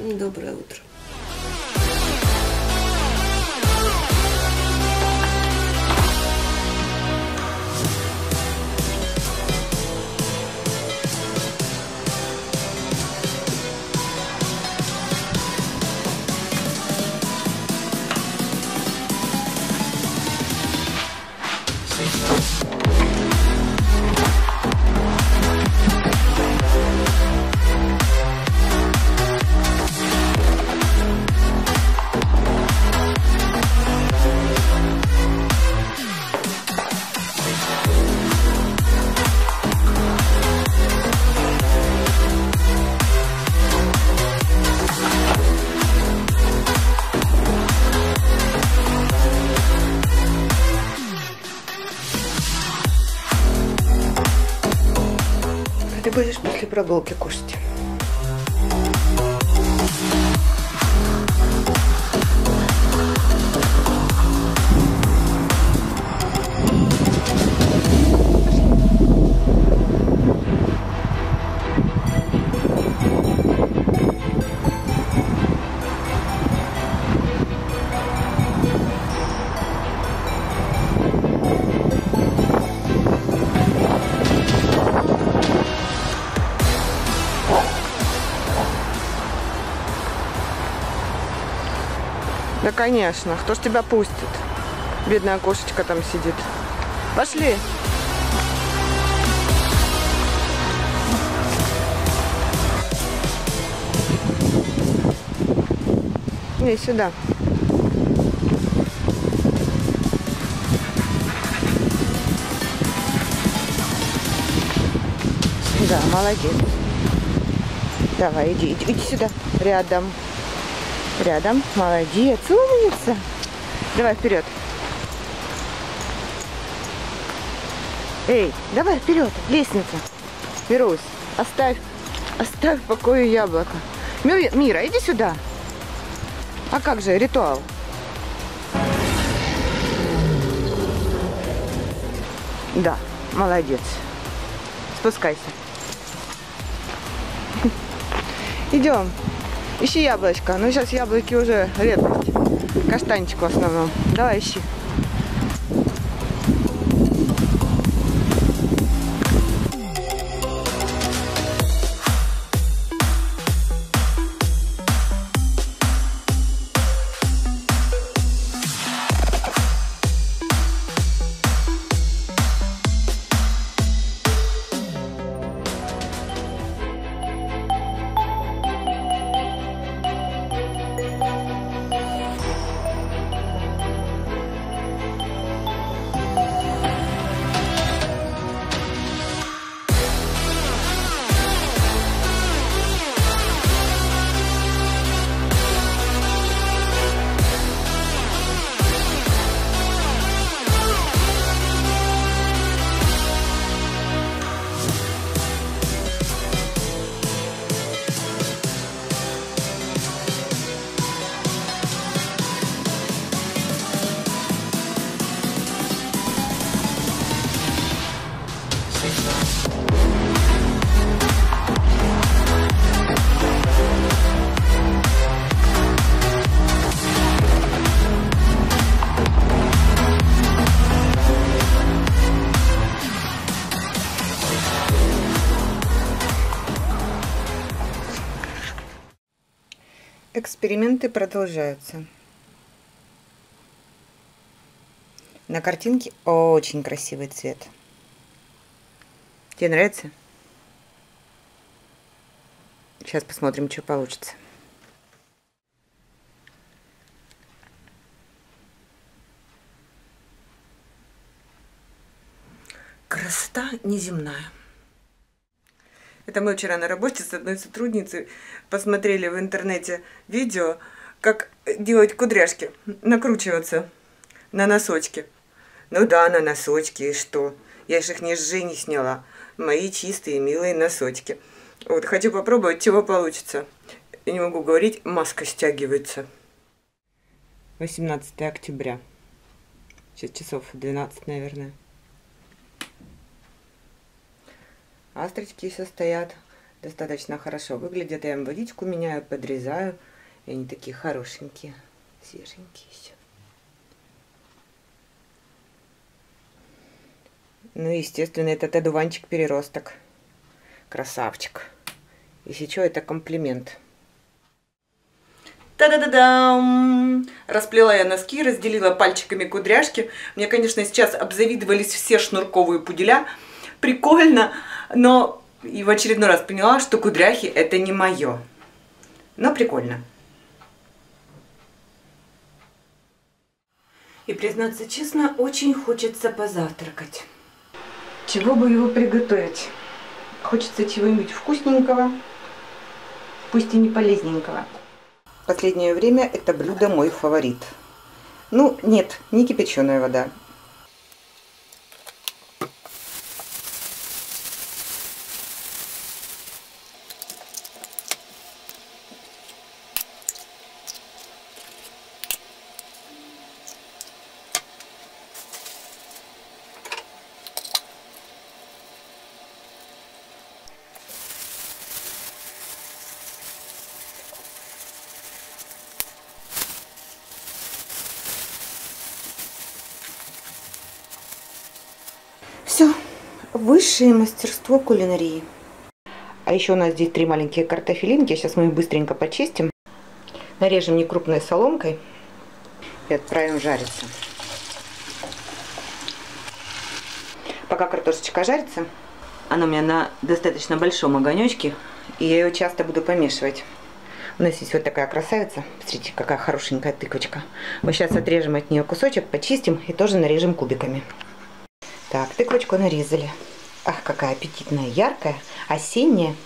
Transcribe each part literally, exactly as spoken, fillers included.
Доброе утро. Ты будешь после прогулки кушать. Да, конечно. Кто ж тебя пустит? Бедная кошечка там сидит. Пошли. Иди сюда. Да, молодец. Давай, иди, иди, иди сюда. Рядом. Рядом. Молодец. Умница. Давай вперед. Эй, давай вперед. Лестница. Мирусь, оставь. Оставь в покое яблоко. Мира, иди сюда. А как же ритуал? Да, молодец. Спускайся. Идем. Ищи яблочко. Ну, сейчас яблоки уже редкость. Каштанчик в основном. Давай, ищи. Эксперименты продолжаются. На картинке очень красивый цвет. Тебе нравится? Сейчас посмотрим, что получится. Красота неземная. Это мы вчера на работе с одной сотрудницей посмотрели в интернете видео, как делать кудряшки, накручиваться на носочки. Ну да, на носочки, и что? Я ж их не с Жени сняла. Мои чистые, милые носочки. Вот, хочу попробовать, чего получится. Я не могу говорить, маска стягивается. восемнадцатое октября. Сейчас часов двенадцать, наверное. Астрочки состоят. достаточно хорошо выглядят. Я им водичку меняю, подрезаю. И они такие хорошенькие, свеженькие еще. Ну и, естественно, этот одуванчик-переросток. Красавчик. Если что, это комплимент. Та-да-да-дам! Расплела я носки, разделила пальчиками кудряшки. Мне, конечно, сейчас обзавидовались все шнурковые пуделя. Прикольно, но и в очередной раз поняла, что кудряхи это не мое. Но прикольно. И, признаться честно, очень хочется позавтракать. Чего бы его приготовить? Хочется чего-нибудь вкусненького, пусть и не полезненького. В последнее время это блюдо мой фаворит. Ну, нет, не кипяченая вода. Все, высшее мастерство кулинарии. А еще у нас здесь три маленькие картофелинки. Сейчас мы их быстренько почистим. Нарежем некрупной соломкой и отправим жариться. Пока картошечка жарится, она у меня на достаточно большом огонечке, и я ее часто буду помешивать. У нас есть вот такая красавица. Смотрите, какая хорошенькая тыквочка. Мы сейчас отрежем от нее кусочек, почистим и тоже нарежем кубиками. Так, тыквочку нарезали. Ах, какая аппетитная, яркая, осенняя.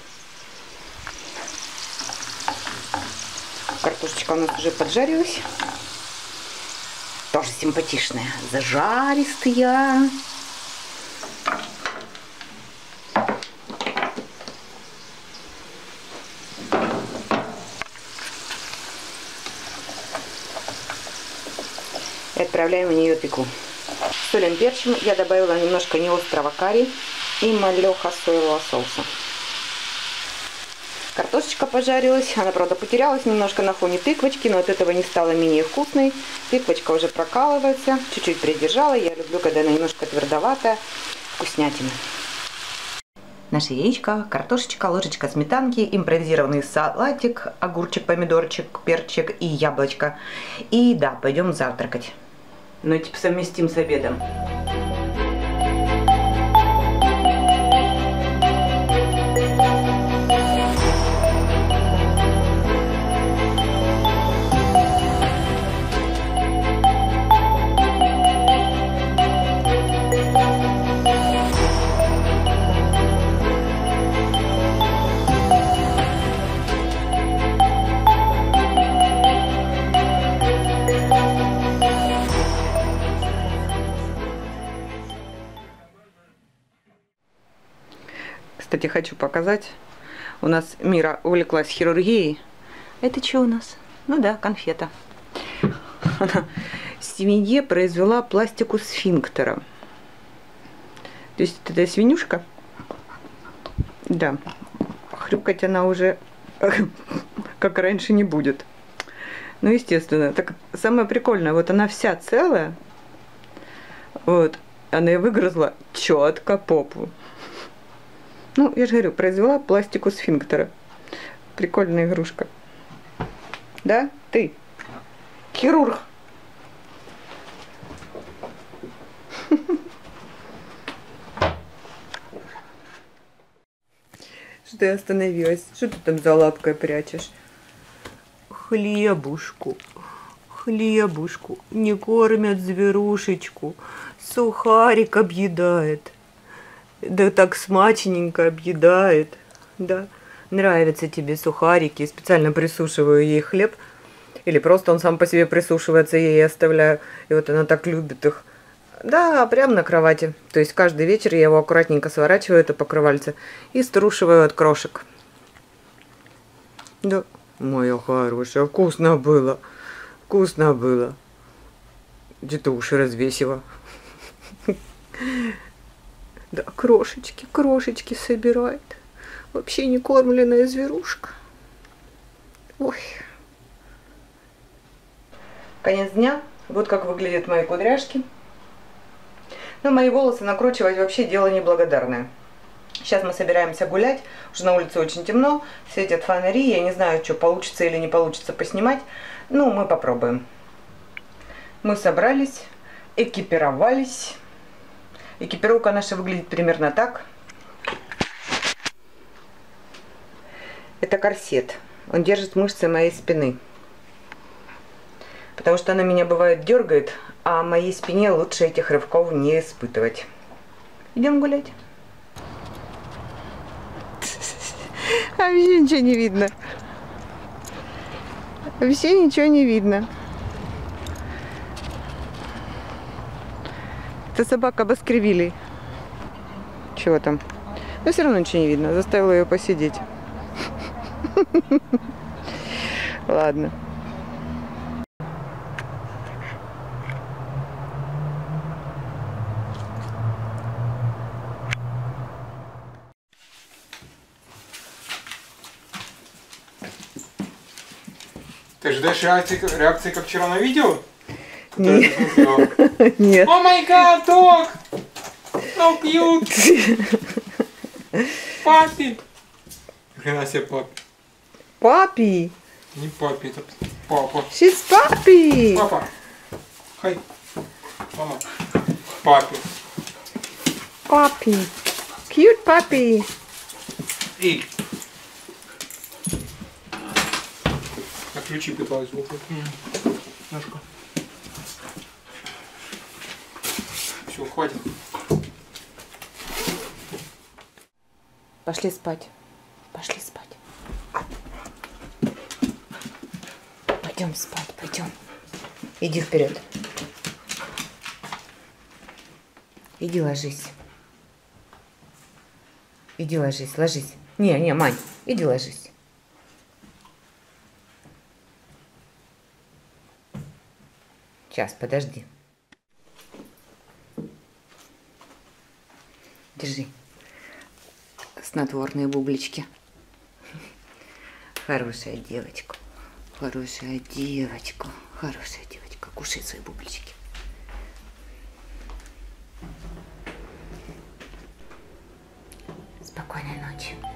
Картошечка у нас уже поджарилась. Тоже симпатичная, зажаристая. И отправляем в нее тыкву. Солим, перчим. Я добавила немножко неострого карри и малеха соевого соуса. Картошечка пожарилась. Она, правда, потерялась немножко на фоне тыквочки, но от этого не стала менее вкусной. Тыквочка уже прокалывается. Чуть-чуть придержала. Я люблю, когда она немножко твердоватая. Вкуснятина. Наше яичко, картошечка, ложечка сметанки, импровизированный салатик, огурчик, помидорчик, перчик и яблочко. И да, пойдем завтракать. Ну, типа, совместим с обедом. Кстати, хочу показать. У нас Мира увлеклась хирургией. Это что у нас? Ну да, конфета. Она свинье произвела пластику сфинктера. То есть это свинюшка. Да. Хрюкать она уже как раньше не будет. Ну, естественно. Так самое прикольное, вот она вся целая. Вот. Она и выгрызла четко попу. Ну, я же говорю, произвела пластику сфинктера. Прикольная игрушка. Да? Ты? Хирург. Что ты остановилась? Что ты там за лапкой прячешь? Хлебушку. Хлебушку. Не кормят зверушечку. Сухарик объедает. Да так смачненько объедает. Да. Нравятся тебе сухарики. Специально присушиваю ей хлеб. Или просто он сам по себе присушивается, я ей оставляю. И вот она так любит их. Да, прямо на кровати. То есть каждый вечер я его аккуратненько сворачиваю, это покрывальце, и струшиваю от крошек. Да, моя хорошая, вкусно было. Вкусно было. Где-то уши развесила. Да, крошечки, крошечки собирает. Вообще не кормленная зверушка. Ой. Конец дня. Вот как выглядят мои кудряшки. Но мои волосы накручивать вообще дело неблагодарное. Сейчас мы собираемся гулять. Уже на улице очень темно. Светят фонари. Я не знаю, что получится или не получится поснимать. Ну, мы попробуем. Мы собрались, экипировались. Экипировка наша выглядит примерно так. Это корсет. Он держит мышцы моей спины. Потому что она меня бывает дергает, а моей спине лучше этих рывков не испытывать. Идем гулять. Вообще ничего не видно. Вообще ничего не видно. Это собака Баскервилей. Чего там? Но все равно ничего не видно. Заставила ее посидеть. Ладно. Ты ждешь реакции, реакции как вчера на видео? Нет. Нет. О май гад, dog! So cute! Папи! Хрена себе папи. Папи! Не папи, это папа. She's папи! Папа! Хай! Мама! Папи! Папи! Cute папи! Эй! А ключи пыталась выхватить. Ножка. Все, хватит. Пошли спать. Пошли спать. Пойдем спать, пойдем. Иди вперед. Иди ложись. Иди ложись, ложись. Не, не, Мань, иди ложись. Сейчас, подожди. Держи. Снотворные бублички. Хорошая девочка. Хорошая девочка. Хорошая девочка. Кушай свои бублички. Спокойной ночи.